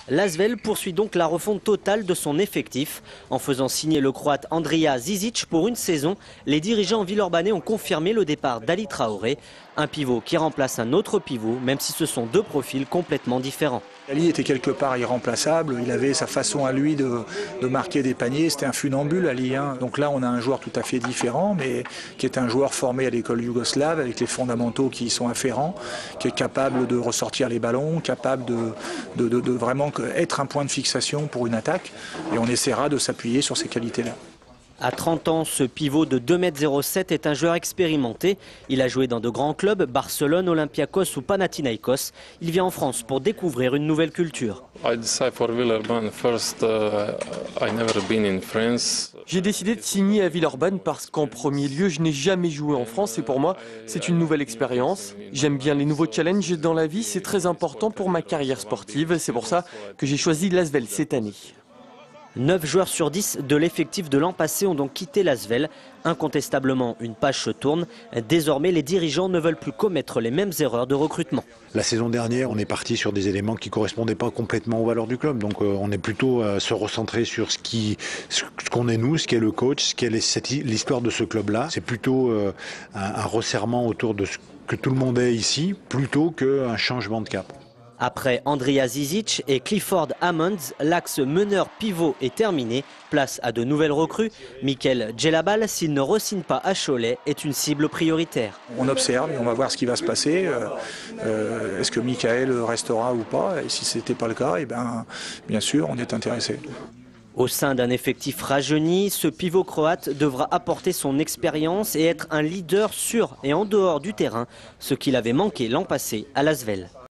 L'Asvel poursuit donc la refonte totale de son effectif. En faisant signer le Croate Andrija Zizic pour une saison, les dirigeants villeurbanais ont confirmé le départ d'Ali Traoré, un pivot qui remplace un autre pivot, même si ce sont deux profils complètement différents. Ali était quelque part irremplaçable, il avait sa façon à lui de marquer des paniers, c'était un funambule Ali. Donc là on a un joueur tout à fait différent, mais qui est un joueur formé à l'école yougoslave, avec les fondamentaux qui y sont afférents, qui est capable de ressortir les ballons, capable de vraiment être un point de fixation pour une attaque, et on essaiera de s'appuyer sur ces qualités-là. À 30 ans, ce pivot de 2,07 m est un joueur expérimenté. Il a joué dans de grands clubs, Barcelone, Olympiakos ou Panathinaikos. Il vient en France pour découvrir une nouvelle culture. J'ai décidé de signer à Villeurbanne parce qu'en premier lieu, je n'ai jamais joué en France et pour moi, c'est une nouvelle expérience. J'aime bien les nouveaux challenges dans la vie, c'est très important pour ma carrière sportive. C'est pour ça que j'ai choisi l'Asvel cette année. 9 joueurs sur 10 de l'effectif de l'an passé ont donc quitté l'Asvel. Incontestablement, une page se tourne. Désormais, les dirigeants ne veulent plus commettre les mêmes erreurs de recrutement. La saison dernière, on est parti sur des éléments qui ne correspondaient pas complètement aux valeurs du club. Donc on est plutôt à se recentrer sur ce qu'on est nous, ce qu'est le coach, ce qu'est l'histoire de ce club-là. C'est plutôt un resserrement autour de ce que tout le monde est ici, plutôt qu'un changement de cap. Après Andrija Zizic et Clifford Hammonds, l'axe meneur-pivot est terminé. Place à de nouvelles recrues. Mikel Djellabal, s'il ne re-signe pas à Cholet, est une cible prioritaire. On observe et on va voir ce qui va se passer. Est-ce que Michael restera ou pas? Et si ce n'était pas le cas, bien sûr, on est intéressé. Au sein d'un effectif rajeuni, ce pivot croate devra apporter son expérience et être un leader sur et en dehors du terrain, ce qu'il avait manqué l'an passé à l'Asvel.